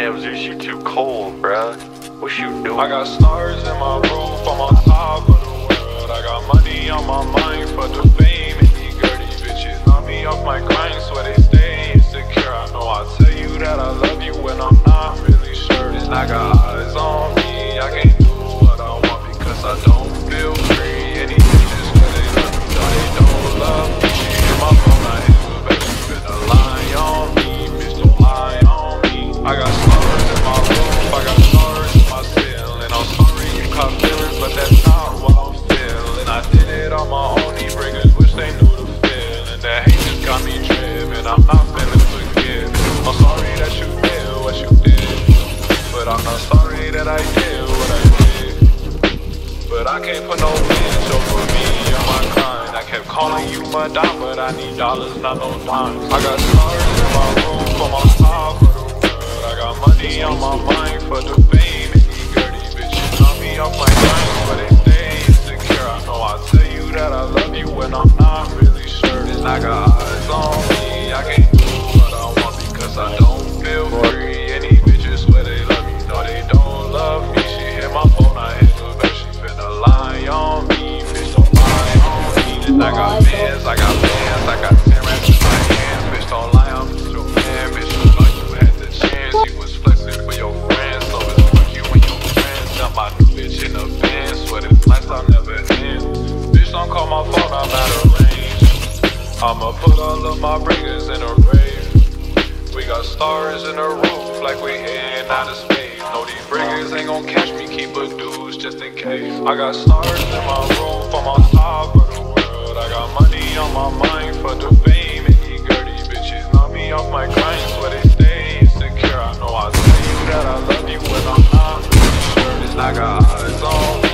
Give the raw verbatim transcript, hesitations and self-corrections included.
Damn, Z, she too cold, bruh. What you doing? I got stars in my roof, I'm on top of the world. I got money on my mind for the fame. And these girly bitches knock me off my grind, so they stay insecure. I know I tell you that I love you when I'm not really sure. And I got eyes on me, I can't do what I want because I don't feel free. And these bitches, when they love me, no, they don't love me. She hit my phone, I hit her, baby, you finna lie on me. Bitch, don't lie on me. I got stars in my roof, I got stars in my ceiling. I'm sorry you caught feelings, but that's not what I'm feeling. I did it on my own, these breakers wish they knew the feeling. That hate just got me driven, I'm not feeling forgiven. I'm sorry that you did what you did, but I'm not sorry that I did what I did. But I can't put no bitch over me on my grind. I kept calling you my dime, but I need dollars, not no dimes. I got stars in my roof, I'm on top of the world. I got money on my mind for the fame. And these girly bitches knock me off my grind, but they stay insecure. I know I tell you that I love you when I'm not really sure. And I got eyes on me, I can't do what I want because I don't feel free. And these bitches swear they love me, no they don't love me. She hit my phone, I hit her back, she finna lie on me. Bitch, don't lie on me. And I got bands, I got bands, I got ten racks in my hands. Bitch, don't lie on me, your man. Bitch, you like you had the chance. You was flexing for your friends, so it's fuck you and your friends. Got my new bitch in the van, swear this lifestyle never ends. Bitch, don't call my phone, I'm out of range. I'ma put all of my bringers in a rave. We got stars in the roof like we heading out of space. No, these bringers ain't gon' catch me, keep a dudes just in case. I got stars in my roof, I'm on top of the world. I got money on my mind for the fame. And these girly bitches knock me off my grind, so they stay insecure. I know I tell you that I love you when I'm not really sure. It's like I got eyes on me.